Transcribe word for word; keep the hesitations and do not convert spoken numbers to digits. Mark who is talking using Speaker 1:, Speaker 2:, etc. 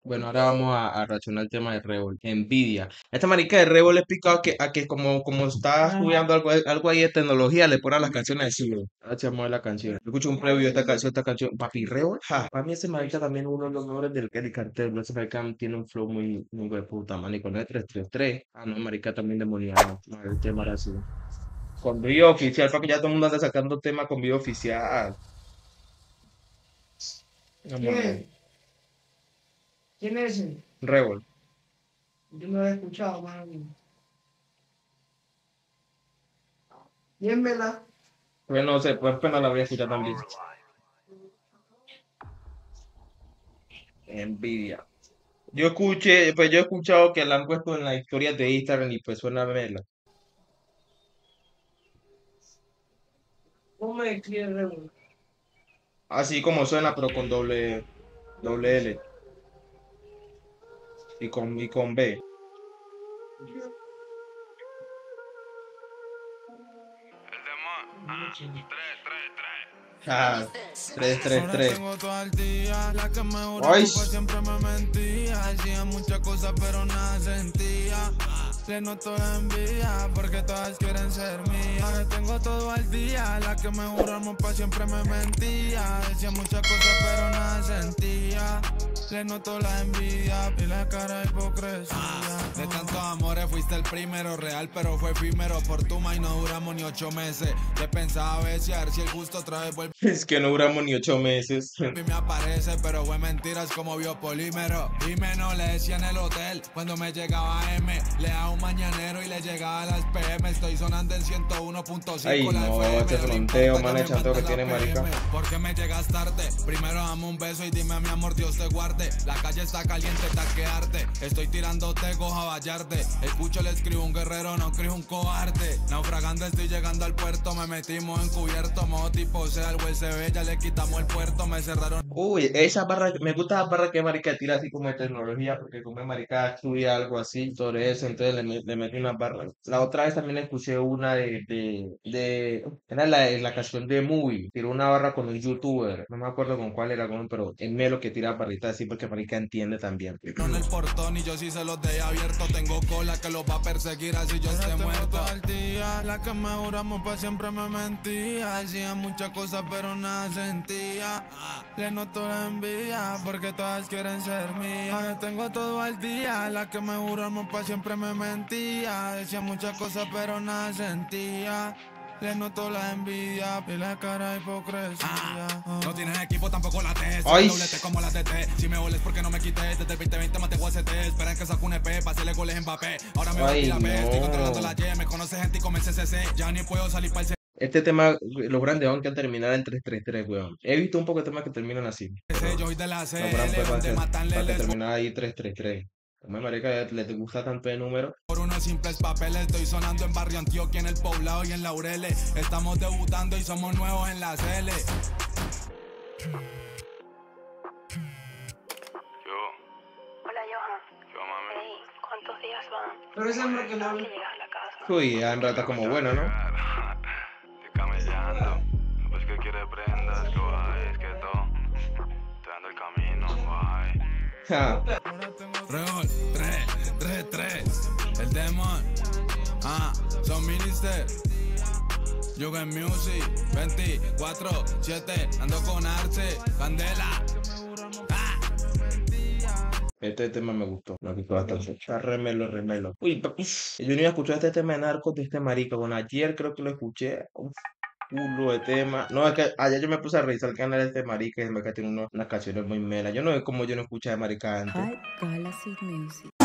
Speaker 1: Bueno, ahora vamos a, a reaccionar al tema de Revol, Nvidia. Esta marica de Revol es picado que, a que como, como está estudiando algo, algo ahí de tecnología, le ponen las canciones así, bro. Ahora se llama la canción. Yo escucho un preview de esta canción, esta canción, Papi Revol, ja. Para mí ese marica también es uno de los mejores del, del cartel, bro. Ese marica tiene un flow muy, muy de puta, man. Y con el tres tres tres, ah, no, marica también demoniado. Madre, el tema era así. Con video oficial, para que ya todo el mundo anda sacando tema con video oficial. Vamos a ver.
Speaker 2: ¿Quién? ¿Quién es ese?
Speaker 1: Revol.
Speaker 2: Yo no lo he escuchado, mano. Dímela.
Speaker 1: Pues no sé, pues pena la voy a escuchar también. Nvidia. Yo escuché, pues yo he escuchado que la han puesto en las historias de Instagram y pues suena mela.
Speaker 2: ¿Cómo me escribe Rebel?
Speaker 1: Así como suena, pero con doble, doble L y con, y con B. Ah, tres tres
Speaker 3: Ahora
Speaker 1: tres.
Speaker 3: tengo todo el día, la que me
Speaker 1: Ay,
Speaker 3: juraba pues siempre me mentía. Hacía muchas cosas pero nada sentía. Le noto la envidia porque todas quieren ser mías. Ahora tengo todo al día, la que me juramos pa' siempre me mentía. Decía muchas cosas pero nada sentía. Le noto la envidia y la cara de hipocresía. De tantos amores fuiste el primero, real pero fue efímero. Por tu y no duramos ni ocho meses. Te pensaba besiar si el gusto otra vez vuelve.
Speaker 1: es que no duramos ni ocho meses.
Speaker 3: Y me aparece, pero fue mentiras como biopolímero. Dime, no le decía en el hotel cuando me llegaba M. Le daba un mañanero y le llegaba a las P M. Estoy sonando en ciento uno punto
Speaker 1: Ay,
Speaker 3: cinco la
Speaker 1: no,
Speaker 3: F M.
Speaker 1: ese
Speaker 3: No le
Speaker 1: fronteo,
Speaker 3: importa
Speaker 1: man,
Speaker 3: que
Speaker 1: el
Speaker 3: me
Speaker 1: chanteo que
Speaker 3: falta
Speaker 1: tiene,
Speaker 3: la
Speaker 1: marica.
Speaker 3: P M. ¿Por qué me llegas tarde? Primero dame un beso y dime mi amor, Dios te guarde. La calle está caliente, taquearte. Estoy tirándote goja vallarte. Escucho, le escribo un guerrero, no escribo un cobarde. Naufragando estoy llegando al puerto. Me metimos encubierto, modo tipo sea el U S B. Ya le quitamos el puerto, me cerraron.
Speaker 1: Uy, esa barra, me gusta la barra que marica tira así como de tecnología, porque como marica estudia algo así, sobre eso, entonces le, me- le metí una barra. La otra vez también escuché una de, de, de, era la, la canción de Movie, tiró una barra con un youtuber, no me acuerdo con cuál era, con, pero es melo que tira barrita así porque marica entiende también.
Speaker 3: En el portón y yo sí se los dejé abierto. Tengo cola que los va a perseguir así yo esté muerto. Todo el día, la que me juramos pa' siempre me mentía. Decía muchas cosas pero nada sentía. Le noto la envidia porque todas quieren ser mías. Ahora tengo todo al día, la que me juramos pa' siempre me mentía. Decía muchas cosas pero nada sentía. Le noto la envidia y la cara de hipocresía. Ah, no tienes equipo, tampoco la T. Si
Speaker 1: Ay,
Speaker 3: me doblete como la T T. Si me oles porque no me quites. Desde el veinte veinte mate U S T. Esperan que saque un E P. Pásele goles en Mbappé. Ahora me
Speaker 1: ay,
Speaker 3: batí la B. Estoy controlando
Speaker 1: no.
Speaker 3: la Y. Me conoce gente y come C C C. Ya ni puedo salir para el
Speaker 1: Este tema, los grandes van que terminar en tres tres tres, weón. He visto un poco de temas que terminan así,
Speaker 3: C C.
Speaker 1: pero
Speaker 3: Yo soy de la
Speaker 1: no fueran
Speaker 3: C L.
Speaker 1: pues para
Speaker 3: Donde
Speaker 1: que,
Speaker 3: matan
Speaker 1: para que
Speaker 3: leles.
Speaker 1: terminara ahí tres tres tres. Como marica les gusta tanto de número.
Speaker 3: Por unos simples papeles. Estoy sonando en Barrio Antioquia, en el Poblado y en Laureles. Estamos debutando y somos nuevos en la C L.
Speaker 4: Yo,
Speaker 5: Hola, Johan.
Speaker 4: yo mami.
Speaker 5: Hey, ¿cuántos días van?
Speaker 2: Pero ese hombre que no
Speaker 5: Tengo que
Speaker 2: habla.
Speaker 5: llegar a la casa.
Speaker 1: Uy, ya en verdad está como bueno, ¿no?
Speaker 4: Estoy camellando. Pues que quiere prendas, que guay, es que todo. Te dando el camino, guay.
Speaker 1: Ja.
Speaker 3: Revol, tres, tres, tres, el demon, ah, son minister, Yugen Music, veinticuatro siete, ando con Arce, Candela, ah.
Speaker 1: Este tema me gustó, me gustó bastante. Está remelo, remelo. Uy, pa- uf, yo no iba a escuchar este tema de Narcos de este marica. Bueno, ayer creo que lo escuché. Uf, culo de tema. No, es que ayer yo me puse a revisar el canal de este marica y el marica tiene unos- unas canciones muy melas. Yo no sé cómo yo no escuchaba de marica antes.
Speaker 6: High Galaxy Music.